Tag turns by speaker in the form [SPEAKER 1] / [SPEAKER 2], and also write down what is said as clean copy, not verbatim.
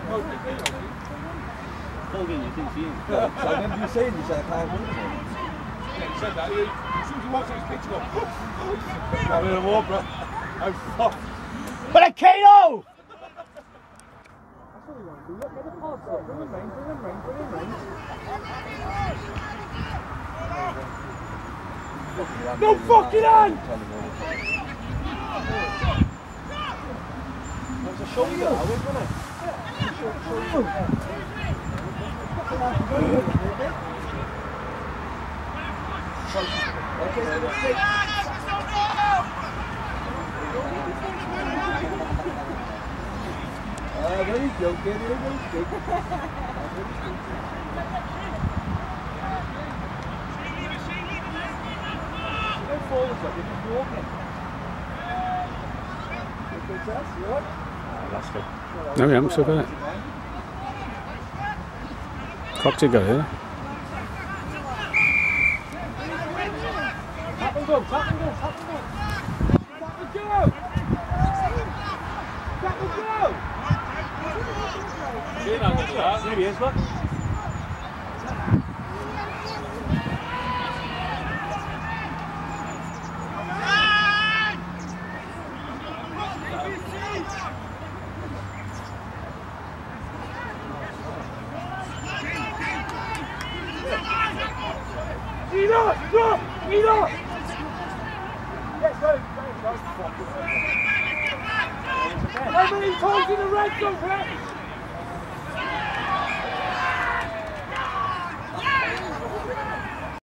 [SPEAKER 1] Hogan, you think she is?
[SPEAKER 2] I remember you saying you said I can't win it.
[SPEAKER 3] Yeah, he said that. As soon as he walks in his picture, go, I'm in a war, bro. I'm fucked.
[SPEAKER 1] But a Kato!
[SPEAKER 2] That's what we want to do. Look, get the pass up. Bring him range, bring him range, bring him range.
[SPEAKER 3] No fucking hand!
[SPEAKER 2] That's a shoulder, I was, wasn't it? There you go, kid. There you go, kid. Go forwards, like you're just walking. Good test, you alright?
[SPEAKER 1] That's good.
[SPEAKER 4] No, we haven't still got it. Cocked it, got it.
[SPEAKER 2] Tap and go, tap and go, tap and go. Tap and go! Tap and go!
[SPEAKER 3] There he is, look.
[SPEAKER 2] Enough! Stop! Enough! Yes, go! How many times in the red zone, Pat?